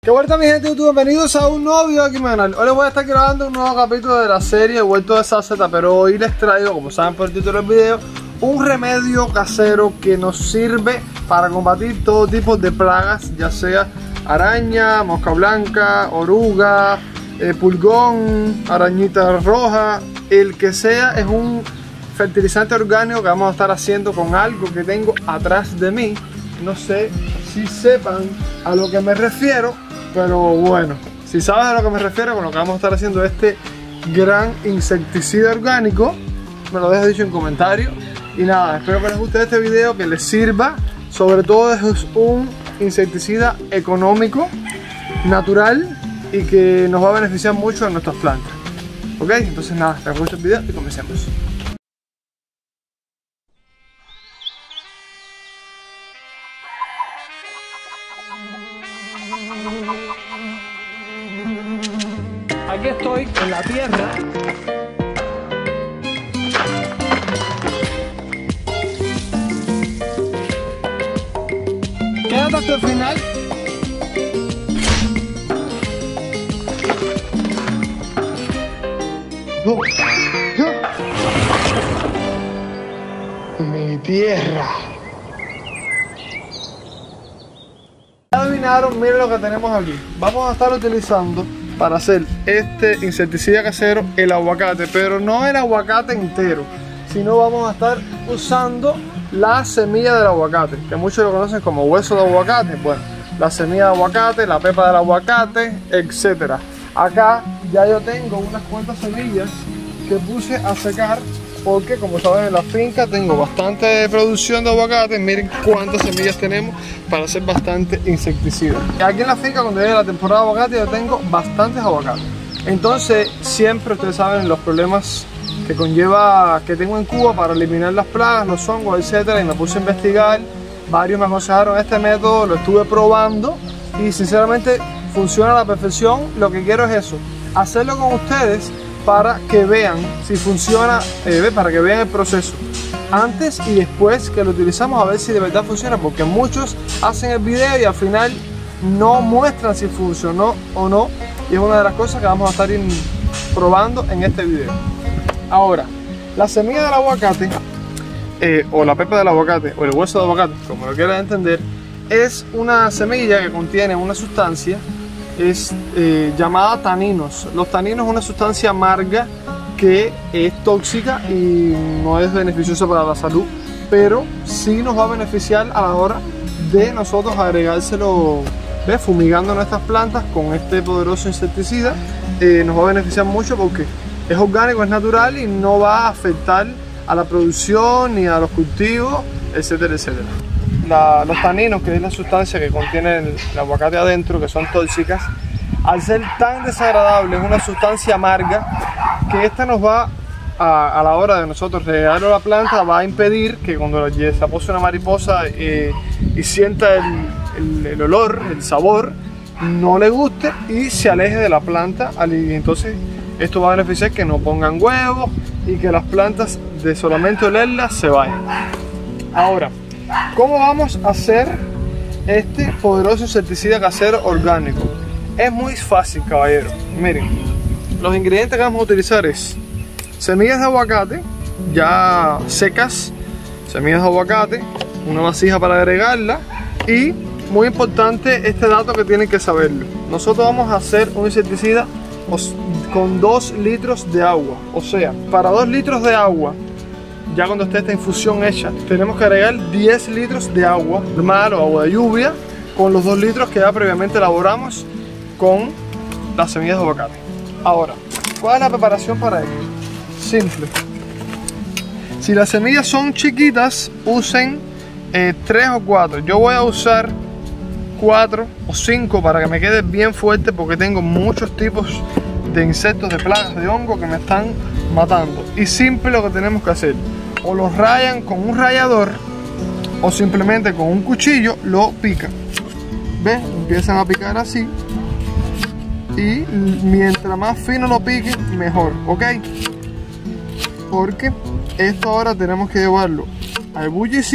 ¿Qué vuelta mi gente de YouTube? Bienvenidos a un nuevo video aquí en mi canal. Hoy les voy a estar grabando un nuevo capítulo de la serie Huerto de Salseta, pero hoy les traigo, como saben por el título del video, un remedio casero que nos sirve para combatir todo tipo de plagas, ya sea araña, mosca blanca, oruga, pulgón, arañita roja, el que sea. Es un fertilizante orgánico que vamos a estar haciendo con algo que tengo atrás de mí. No sé si sepan a lo que me refiero, pero bueno, si sabes a lo que me refiero, con lo que vamos a estar haciendo este gran insecticida orgánico, me lo dejas dicho en comentarios. Y nada, espero que les guste este video, que les sirva. Sobre todo es un insecticida económico, natural y que nos va a beneficiar mucho en nuestras plantas. Ok, entonces nada, les gusta el video y comencemos. Aquí estoy en la tierra. Quédate hasta el final. Mi tierra. Ya adivinaron, miren lo que tenemos aquí. Vamos a estar utilizando para hacer este insecticida casero el aguacate, pero no el aguacate entero, sino vamos a estar usando la semilla del aguacate, que muchos lo conocen como hueso de aguacate. Bueno, la semilla de aguacate, la pepa del aguacate, etcétera. Acá ya yo tengo unas cuantas semillas que puse a secar, porque como saben en la finca tengo bastante producción de aguacate. Miren cuántas semillas tenemos para hacer bastante insecticida. Aquí en la finca, cuando llegue la temporada de aguacate, yo tengo bastantes aguacates. Entonces siempre ustedes saben los problemas que conlleva que tengo en Cuba para eliminar las plagas, los hongos, etcétera, y me puse a investigar. Varios me aconsejaron este método, lo estuve probando y sinceramente funciona a la perfección. Lo que quiero es eso, hacerlo con ustedes para que vean si funciona, para que vean el proceso antes y después que lo utilizamos, a ver si de verdad funciona, porque muchos hacen el video y al final no muestran si funcionó o no, y es una de las cosas que vamos a estar probando en este video. Ahora, la semilla del aguacate, o la pepa del aguacate, o el hueso de aguacate, como lo quieran entender, es una semilla que contiene una sustancia llamada taninos. Los taninos es una sustancia amarga que es tóxica y no es beneficiosa para la salud, pero sí nos va a beneficiar a la hora de nosotros agregárselo, fumigando nuestras plantas con este poderoso insecticida. Nos va a beneficiar mucho porque es orgánico, es natural y no va a afectar a la producción ni a los cultivos, etcétera, etcétera. Los taninos, que es la sustancia que contiene el aguacate adentro, que son tóxicas, al ser tan desagradable, es una sustancia amarga que esta nos va a la hora de nosotros regarlo a la planta, va a impedir que cuando se apose una mariposa y sienta el olor, el sabor, no le guste y se aleje de la planta. Y entonces esto va a beneficiar que no pongan huevos y que las plantas de solamente olerlas se vayan. Ahora, ¿cómo vamos a hacer este poderoso insecticida casero orgánico? Es muy fácil, caballero. Miren, los ingredientes que vamos a utilizar es semillas de aguacate ya secas, semillas de aguacate, una vasija para agregarla y, muy importante, este dato que tienen que saberlo. Nosotros vamos a hacer un insecticida con 2 litros de agua. O sea, para 2 litros de agua, ya cuando esté esta infusión hecha, tenemos que agregar 10 litros de agua normal o agua de lluvia, con los 2 litros que ya previamente elaboramos con las semillas de aguacate. Ahora, ¿cuál es la preparación para ello? Simple. Si las semillas son chiquitas, usen 3 o 4. Yo voy a usar 4 o 5 para que me quede bien fuerte, porque tengo muchos tipos de insectos, de plagas, de hongo que me están matando. Y simple, lo que tenemos que hacer, o los rayan con un rallador o simplemente con un cuchillo lo pican. ¿Ves? Empiezan a picar así y mientras más fino lo piquen, mejor, ¿ok? Porque esto ahora tenemos que llevarlo a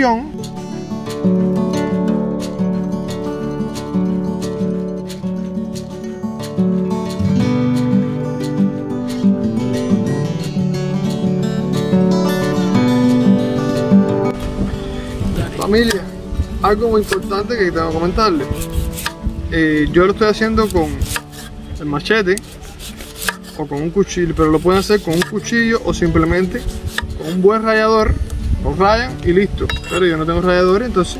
ebullición familia, algo muy importante que tengo que comentarles. Yo lo estoy haciendo con el machete o con un cuchillo, pero lo pueden hacer con un cuchillo o simplemente con un buen rallador. Lo rayan y listo. Pero yo no tengo rallador, entonces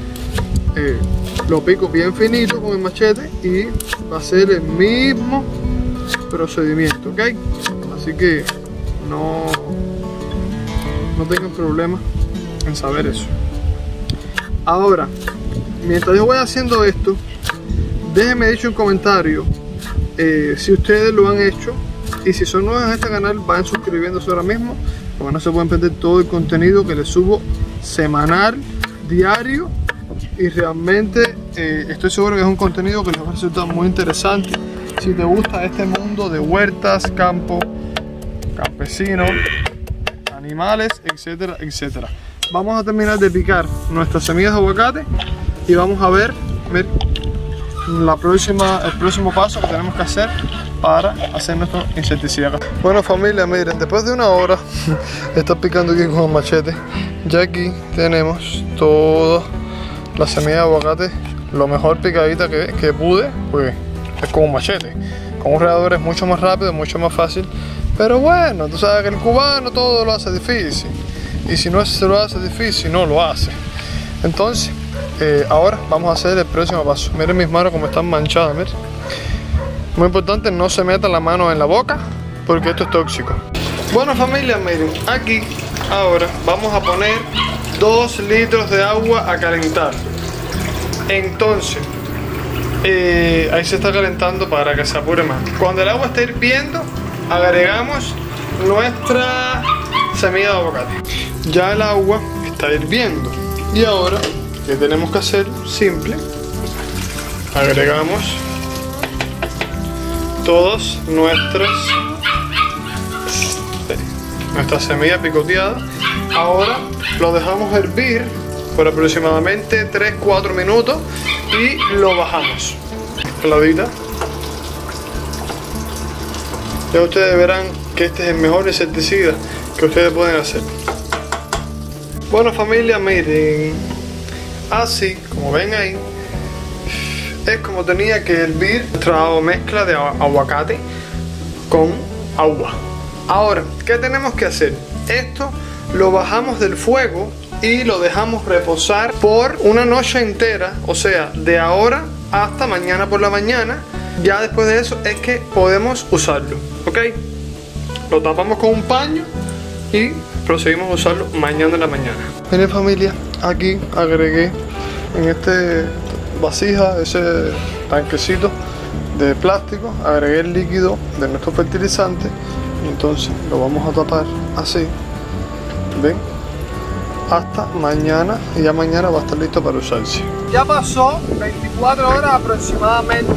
lo pico bien finito con el machete y va a ser el mismo procedimiento, ¿ok? Así que no tengan problema en saber eso. Ahora, mientras yo voy haciendo esto, déjenme dicho un comentario si ustedes lo han hecho, y si son nuevos en este canal, vayan suscribiéndose ahora mismo, porque no se pueden perder todo el contenido que les subo semanal, diario, y realmente estoy seguro que es un contenido que les va a resultar muy interesante si te gusta este mundo de huertas, campo, campesinos, animales, etcétera, etcétera. Vamos a terminar de picar nuestras semillas de aguacate y vamos a ver el próximo paso que tenemos que hacer para hacer nuestro insecticida. Bueno familia, miren, después de una hora de estar picando aquí con el machete, ya aquí tenemos todas las semillas de aguacate, lo mejor picadita que pude, pues es con un machete. Con un rallador es mucho más rápido, mucho más fácil, pero bueno, tú sabes que el cubano todo lo hace difícil, y si no se lo hace difícil, no lo hace. Entonces ahora vamos a hacer el próximo paso. Miren mis manos como están manchadas, miren. Muy importante, no se metan la mano en la boca porque esto es tóxico. Bueno familia, miren, aquí ahora vamos a poner 2 litros de agua a calentar. Entonces ahí se está calentando para que se apure más. Cuando el agua esté hirviendo, agregamos nuestra semilla de aguacate. Ya el agua está hirviendo y ahora, ¿qué tenemos que hacer? Simple, agregamos todas nuestras semillas picoteadas. Ahora lo dejamos hervir por aproximadamente 3-4 minutos y lo bajamos. Peladita. Ya ustedes verán que este es el mejor insecticida que ustedes pueden hacer. Bueno familia, miren, así como ven ahí, es como tenía que hervir nuestra mezcla de aguacate con agua. Ahora, ¿qué tenemos que hacer? Esto lo bajamos del fuego y lo dejamos reposar por una noche entera, o sea, de ahora hasta mañana por la mañana. Ya después de eso es que podemos usarlo, ¿ok? Lo tapamos con un paño y proseguimos a usarlo mañana en la mañana. Miren familia, aquí agregué en este vasija, ese tanquecito de plástico, agregué el líquido de nuestro fertilizante y entonces lo vamos a tapar así, ven, hasta mañana, y ya mañana va a estar listo para usarse. Ya pasó 24 horas aproximadamente.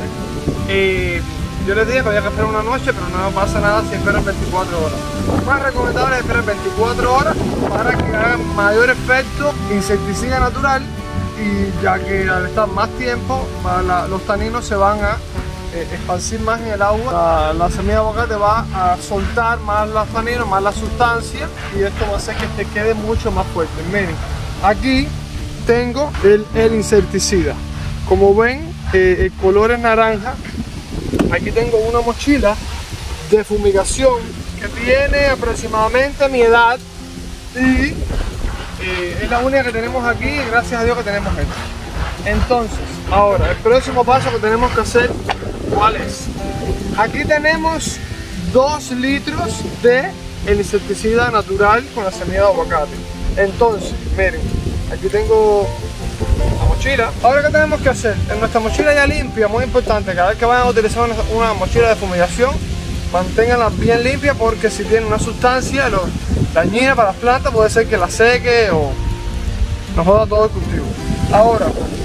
Yo les dije que había que esperar una noche, pero no pasa nada si esperan 24 horas. Más recomendable es esperar 24 horas para que haga mayor efecto insecticida natural, y ya que al estar más tiempo los taninos se van a esparcir más en el agua. La semilla de aguacate va a soltar más los taninos, más la sustancia, y esto va a hacer que te quede mucho más fuerte. Miren, aquí tengo el insecticida. Como ven, el color es naranja. Aquí tengo una mochila de fumigación que tiene aproximadamente mi edad, y es la única que tenemos aquí, y gracias a Dios que tenemos esto. Entonces, ahora el próximo paso que tenemos que hacer, ¿cuál es? Aquí tenemos 2 litros de insecticida natural con la semilla de aguacate. Entonces, miren, aquí tengo la mochila. Ahora, ¿qué tenemos que hacer? En nuestra mochila ya limpia, muy importante, cada vez que vayan a utilizar una mochila de fumigación, manténganla bien limpia, porque si tiene una sustancia dañina para las plantas, puede ser que la seque o nos joda todo el cultivo. Ahora,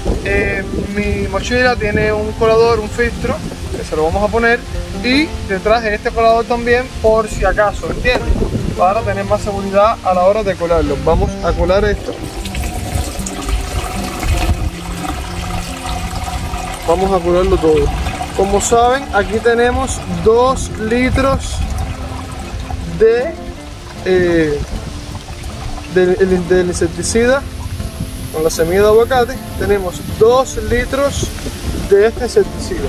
mi mochila tiene un colador, un filtro, que se lo vamos a poner, y detrás de este colador también, por si acaso, ¿entienden? Para tener más seguridad a la hora de colarlo. Vamos a colar esto. Vamos a colarlo todo. Como saben, aquí tenemos 2 litros del insecticida con la semilla de aguacate, tenemos 2 litros de este insecticida.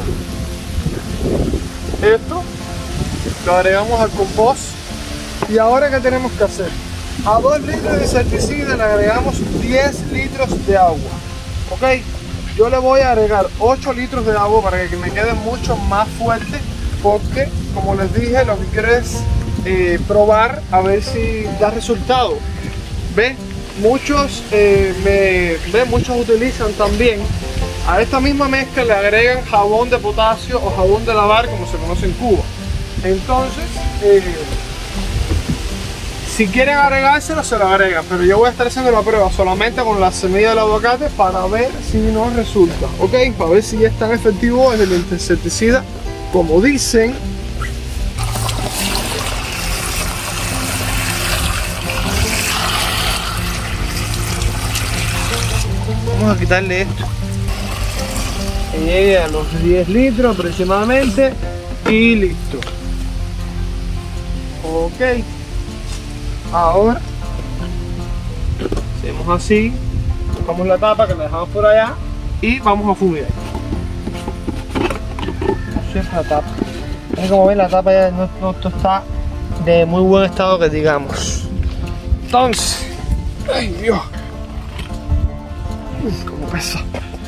Esto lo agregamos al compost. Y ahora, ¿qué tenemos que hacer? A 2 litros de insecticida le agregamos 10 litros de agua. Ok, yo le voy a agregar 8 litros de agua para que me quede mucho más fuerte, porque como les dije, lo que quiero es probar a ver si da resultado. ¿Ven? Muchos muchos utilizan también a esta misma mezcla, le agregan jabón de potasio o jabón de lavar, como se conoce en Cuba. Entonces si quieren agregárselo, se lo agregan, pero yo voy a estar haciendo la prueba solamente con la semilla del aguacate para ver si nos resulta, ok, para ver si es tan efectivo el insecticida como dicen. Vamos a quitarle esto, que llegue a los 10 litros aproximadamente y listo. Ok, ahora hacemos así, buscamos la tapa que la dejamos por allá y vamos a fumigar. La tapa, como ven, la tapa ya no está de muy buen estado, que digamos. Entonces, ay Dios, como pesa.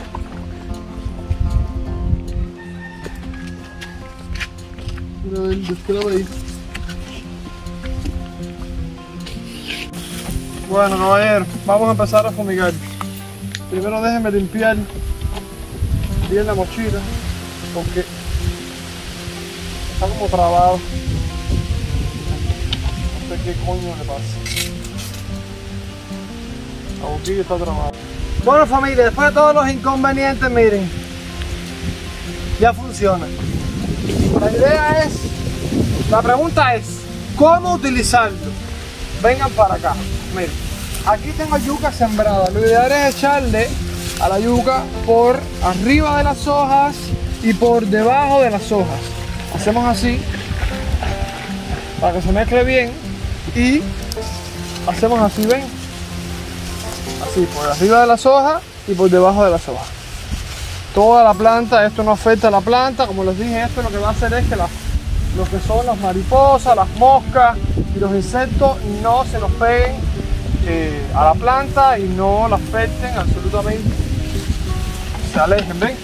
Bueno, caballeros, vamos a empezar a fumigar. Primero déjenme limpiar bien la mochila, porque está como trabado. No sé qué coño le pasa. La boquilla está trabada. Bueno, familia, después de todos los inconvenientes, miren, ya funciona. La pregunta es, ¿cómo utilizarlo? Vengan para acá. Miren, aquí tengo yuca sembrada. Lo ideal es echarle a la yuca por arriba de las hojas y por debajo de las hojas. Hacemos así para que se mezcle bien y hacemos así, ven, así por arriba de las hojas y por debajo de las hojas. Toda la planta, esto no afecta a la planta. Como les dije, esto lo que va a hacer es que lo que son las mariposas, las moscas y los insectos no se nos peguen a la planta y no la afecten absolutamente, se alejen, ven.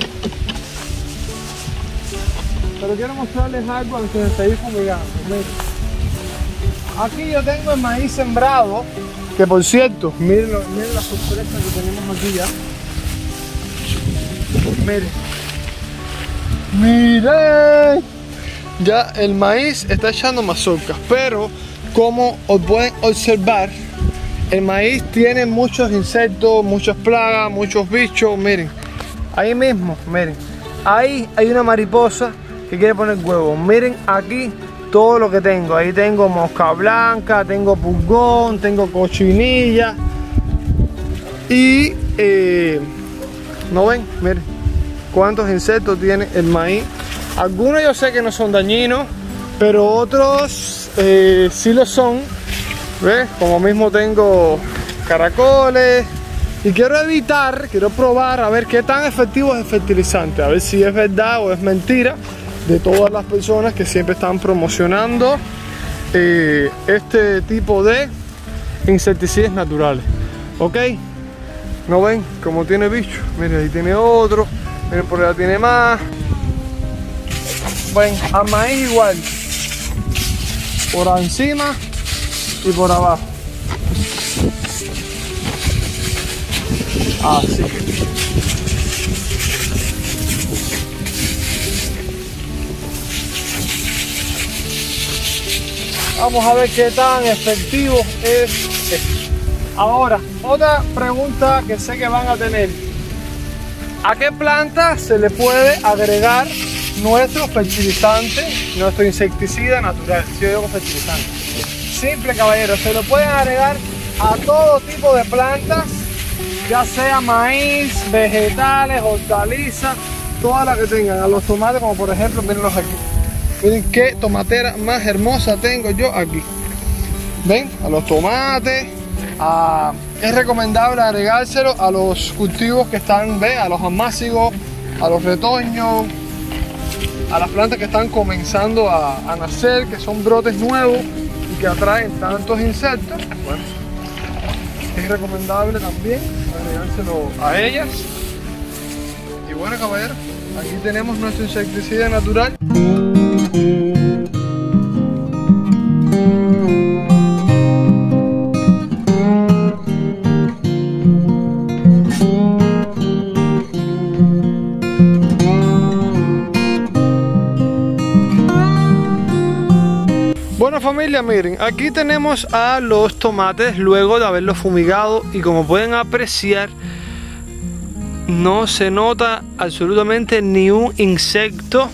Pero quiero mostrarles algo antes de seguir fumigando. Miren, aquí yo tengo el maíz sembrado, que por cierto, miren la sorpresa que tenemos aquí ya. Miren, miren, ya el maíz está echando mazorcas, pero como os pueden observar, el maíz tiene muchos insectos, muchas plagas, muchos bichos. Miren, ahí mismo, miren, ahí hay una mariposa que quiere poner huevos. Miren aquí todo lo que tengo. Ahí tengo mosca blanca, tengo pulgón, tengo cochinilla. Y ¿no ven? Miren cuántos insectos tiene el maíz. Algunos yo sé que no son dañinos, pero otros sí lo son. ¿Ves? Como mismo tengo caracoles. Y quiero probar a ver qué tan efectivo es el fertilizante. A ver si es verdad o es mentira de todas las personas que siempre están promocionando este tipo de insecticidas naturales. ¿Ok? ¿No ven cómo tiene bicho? Miren, ahí tiene otro. Miren, por allá tiene más. Ven, al maíz igual. Por encima y por abajo. Así. Vamos a ver qué tan efectivo es esto. Ahora, otra pregunta que sé que van a tener. ¿A qué planta se le puede agregar nuestro fertilizante, nuestro insecticida natural? Si yo digo fertilizante. Simple, caballero, se lo pueden agregar a todo tipo de plantas, ya sea maíz, vegetales, hortalizas, todas las que tengan. A los tomates, como por ejemplo, mírenlos aquí. Miren qué tomatera más hermosa tengo yo aquí. Ven, a los tomates, Es recomendable agregárselo a los cultivos que están, a los almácigos, a los retoños, a las plantas que están comenzando a nacer, que son brotes nuevos y que atraen tantos insectos. Bueno, es recomendable también agregárselo a ellas. Y bueno, caballeros, aquí tenemos nuestro insecticida natural. Bueno familia, miren, aquí tenemos a los tomates luego de haberlos fumigado y como pueden apreciar no se nota absolutamente ni un insecto,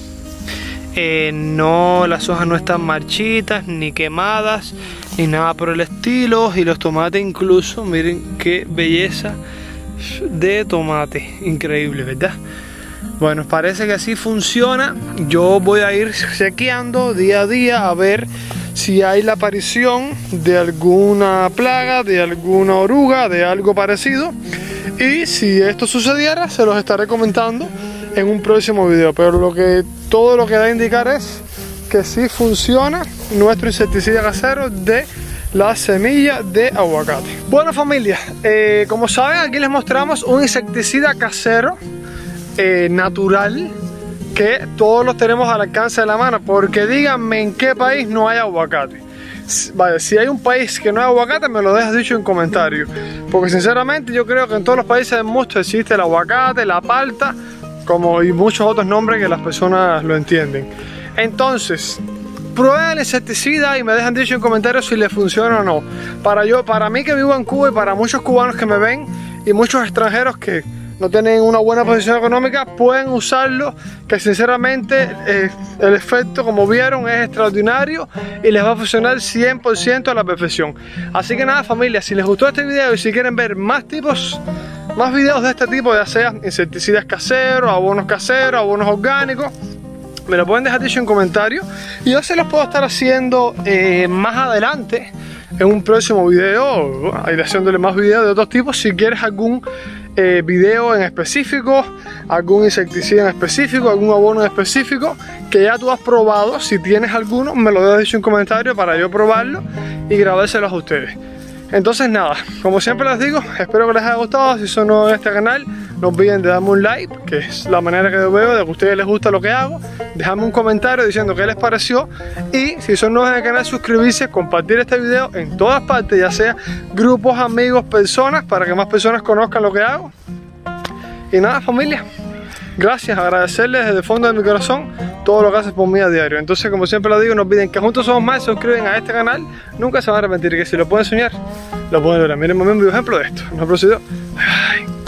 las hojas no están marchitas ni quemadas ni nada por el estilo, y los tomates incluso, miren qué belleza de tomate, increíble, ¿verdad? Bueno, parece que así funciona. Yo voy a ir chequeando día a día a ver si hay la aparición de alguna plaga, de alguna oruga, de algo parecido. Y si esto sucediera, se los estaré comentando en un próximo video. Pero todo lo que da a indicar es que sí funciona nuestro insecticida casero de la semilla de aguacate. Bueno familia, como saben, aquí les mostramos un insecticida casero natural, que todos los tenemos al alcance de la mano, porque díganme en qué país no hay aguacate. Vale, si hay un país que no hay aguacate, me lo dejas dicho en comentarios, porque sinceramente yo creo que en todos los países del mundo existe el aguacate, la palta, y muchos otros nombres que las personas lo entienden. Entonces, prueben el insecticida y me dejan dicho en comentarios si les funciona o no. Para mí que vivo en Cuba, y para muchos cubanos que me ven y muchos extranjeros que no tienen una buena posición económica, pueden usarlo, que sinceramente el efecto, como vieron, es extraordinario y les va a funcionar 100% a la perfección. Así que nada familia, si les gustó este video y si quieren ver más videos de este tipo, ya sea insecticidas caseros, abonos orgánicos, me lo pueden dejar dicho en comentarios y yo se los puedo estar haciendo más adelante en un próximo video, ir haciéndole más videos de otros tipos. Si quieres algún video en específico, algún insecticida en específico, algún abono en específico que ya tú has probado, si tienes alguno, me lo dejas dicho en comentarios para yo probarlo y grabárselos a ustedes. Entonces nada, como siempre les digo, espero que les haya gustado. Si son nuevos en este canal, no olviden de darme un like, que es la manera que yo veo de que a ustedes les gusta lo que hago. Dejadme un comentario diciendo qué les pareció, y si son nuevos en el canal, suscribirse, compartir este video en todas partes, ya sea grupos, amigos, personas, para que más personas conozcan lo que hago. Y nada familia, gracias, agradecerles desde el fondo de mi corazón todo lo que haces por mí a diario. Entonces, como siempre les digo, no olviden que juntos somos más. Se suscriben a este canal, nunca se van a arrepentir, que si lo pueden soñar, lo pueden lograr. Miren un ejemplo de esto. Nos procedió. Bye.